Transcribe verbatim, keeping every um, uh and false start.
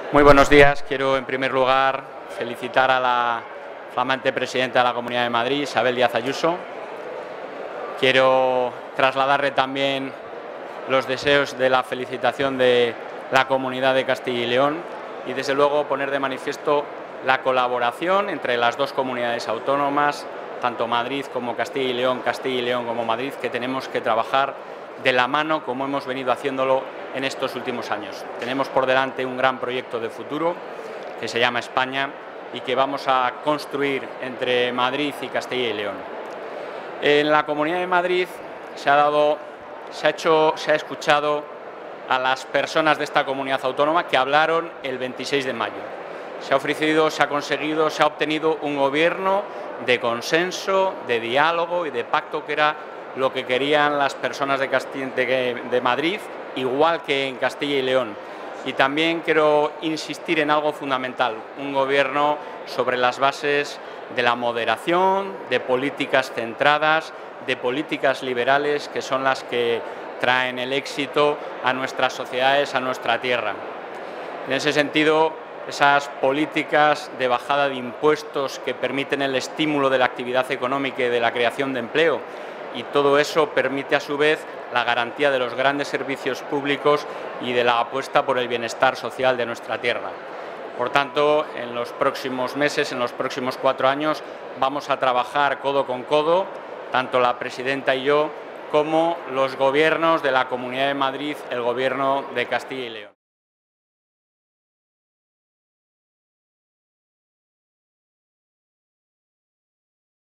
Muy buenos días. Quiero, en primer lugar, felicitar a la flamante presidenta de la Comunidad de Madrid, Isabel Díaz Ayuso. Quiero trasladarle también los deseos de la felicitación de la Comunidad de Castilla y León y, desde luego, poner de manifiesto la colaboración entre las dos comunidades autónomas, tanto Madrid como Castilla y León, Castilla y León como Madrid, que tenemos que trabajar de la mano como hemos venido haciéndolo en estos últimos años. Tenemos por delante un gran proyecto de futuro que se llama España y que vamos a construir entre Madrid y Castilla y León. En la Comunidad de Madrid se ha dado, se ha hecho, se ha escuchado a las personas de esta comunidad autónoma que hablaron el veintiséis de mayo. Se ha ofrecido, se ha conseguido, se ha obtenido un gobierno de consenso, de diálogo y de pacto, que era lo que querían las personas de, Castilla, de, de Madrid, igual que en Castilla y León. Y también quiero insistir en algo fundamental, un gobierno sobre las bases de la moderación, de políticas centradas, de políticas liberales, que son las que traen el éxito a nuestras sociedades, a nuestra tierra. En ese sentido, esas políticas de bajada de impuestos que permiten el estímulo de la actividad económica y de la creación de empleo, y todo eso permite a su vez la garantía de los grandes servicios públicos y de la apuesta por el bienestar social de nuestra tierra. Por tanto, en los próximos meses, en los próximos cuatro años, vamos a trabajar codo con codo, tanto la presidenta y yo, como los gobiernos de la Comunidad de Madrid, el Gobierno de Castilla y León.